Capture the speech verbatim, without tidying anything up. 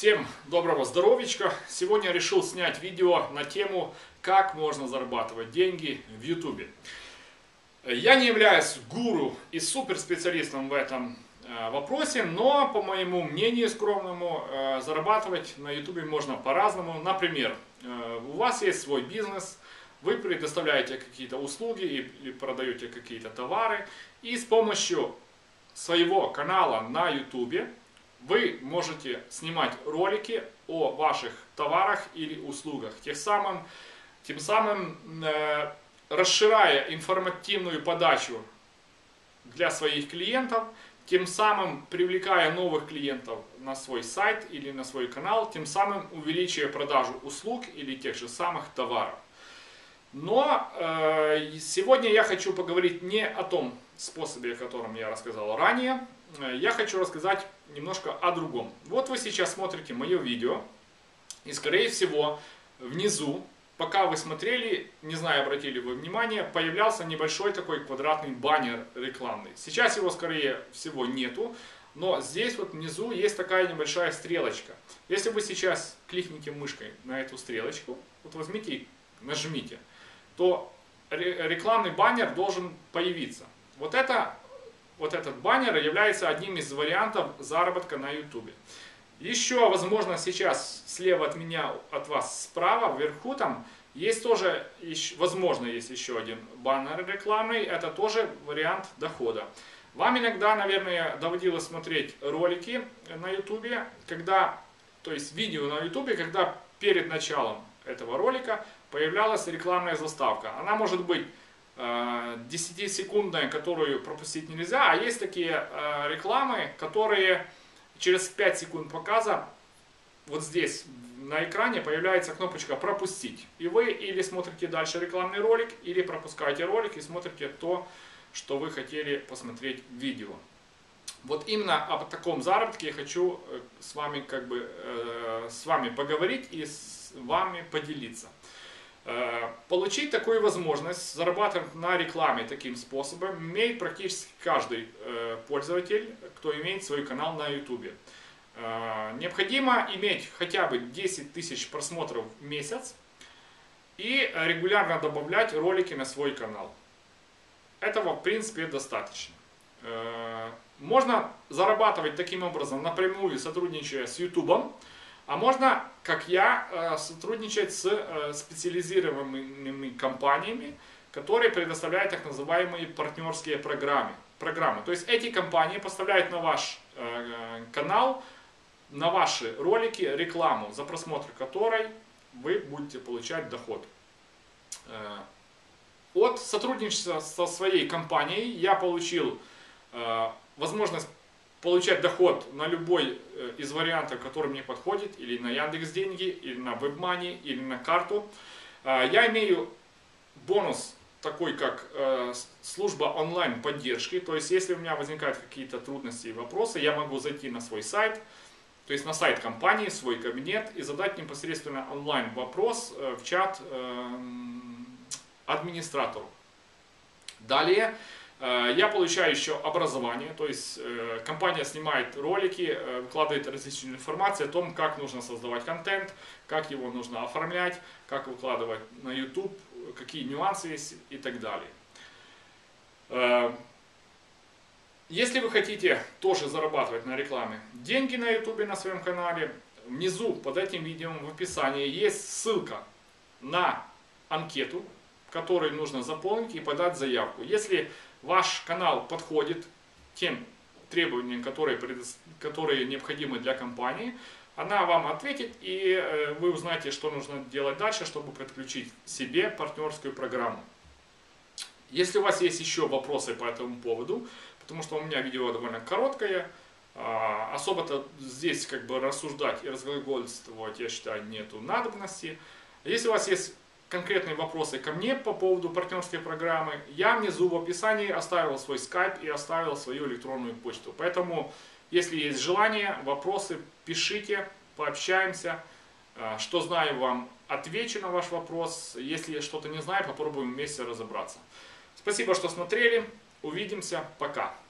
Всем доброго здоровичка! Сегодня я решил снять видео на тему, как можно зарабатывать деньги в ютубе. Я не являюсь гуру и суперспециалистом в этом вопросе, но по моему мнению скромному, зарабатывать на ютубе можно по-разному. Например, у вас есть свой бизнес, вы предоставляете какие-то услуги или продаете какие-то товары, и с помощью своего канала на ютубе вы можете снимать ролики о ваших товарах или услугах, тем самым, тем самым э, расширяя информативную подачу для своих клиентов, тем самым привлекая новых клиентов на свой сайт или на свой канал, тем самым увеличивая продажу услуг или тех же самых товаров. Но э, сегодня я хочу поговорить не о том способе, о котором я рассказал ранее. Я хочу рассказать немножко о другом. Вот вы сейчас смотрите мое видео, и скорее всего внизу, пока вы смотрели, не знаю, обратили вы внимание, появлялся небольшой такой квадратный баннер рекламный. Сейчас его скорее всего нету, но здесь вот внизу есть такая небольшая стрелочка. Если вы сейчас кликните мышкой на эту стрелочку, вот возьмите и нажмите, то рекламный баннер должен появиться. Вот это Вот этот баннер является одним из вариантов заработка на ютубе. Еще, возможно, сейчас слева от меня, от вас справа, вверху там, есть тоже, возможно, есть еще один баннер рекламный. Это тоже вариант дохода. Вам иногда, наверное, доводилось смотреть ролики на ютубе, когда, то есть видео на ютубе, когда перед началом этого ролика появлялась рекламная заставка. Она может быть десятисекундная, которую пропустить нельзя, а есть такие э, рекламы, которые через пять секунд показа вот здесь на экране появляется кнопочка «Пропустить». И вы или смотрите дальше рекламный ролик, или пропускаете ролик и смотрите то, что вы хотели посмотреть в видео. Вот именно об таком заработке я хочу с вами, как бы, э, с вами поговорить и с вами поделиться. Получить такую возможность зарабатывать на рекламе таким способом имеет практически каждый пользователь, кто имеет свой канал на ютубе. Необходимо иметь хотя бы десять тысяч просмотров в месяц и регулярно добавлять ролики на свой канал. Этого в принципе достаточно. Можно зарабатывать таким образом напрямую, сотрудничая с ютубом. А можно, как я, сотрудничать с специализированными компаниями, которые предоставляют так называемые партнерские программы. программы. То есть эти компании поставляют на ваш канал, на ваши ролики рекламу, за просмотр которой вы будете получать доход. От сотрудничества со своей компанией я получил возможность получать доход на любой из вариантов, который мне подходит, или на Яндекс.Деньги, или на WebMoney, или на карту. Я имею бонус такой, как служба онлайн поддержки. То есть, если у меня возникают какие-то трудности и вопросы, я могу зайти на свой сайт, то есть на сайт компании, свой кабинет, и задать непосредственно онлайн вопрос в чат администратору. Далее я получаю еще образование, то есть компания снимает ролики, выкладывает различную информацию о том, как нужно создавать контент, как его нужно оформлять, как выкладывать на ютуб, какие нюансы есть и так далее. Если вы хотите тоже зарабатывать на рекламе деньги на ютубе на своем канале, внизу под этим видео в описании есть ссылка на анкету, которую нужно заполнить и подать заявку. Если ваш канал подходит тем требованиям, которые, которые необходимы для компании, она вам ответит, и вы узнаете, что нужно делать дальше, чтобы подключить себе партнерскую программу. Если у вас есть еще вопросы по этому поводу, потому что у меня видео довольно короткое, особо-то здесь как бы рассуждать и разглагольствовать, я считаю, нету надобности. Если у вас есть конкретные вопросы ко мне по поводу партнерской программы, я внизу в описании оставил свой скайп и оставил свою электронную почту. Поэтому, если есть желание, вопросы, пишите, пообщаемся. Что знаю, вам отвечу на ваш вопрос. Если что-то не знаю, попробуем вместе разобраться. Спасибо, что смотрели. Увидимся. Пока.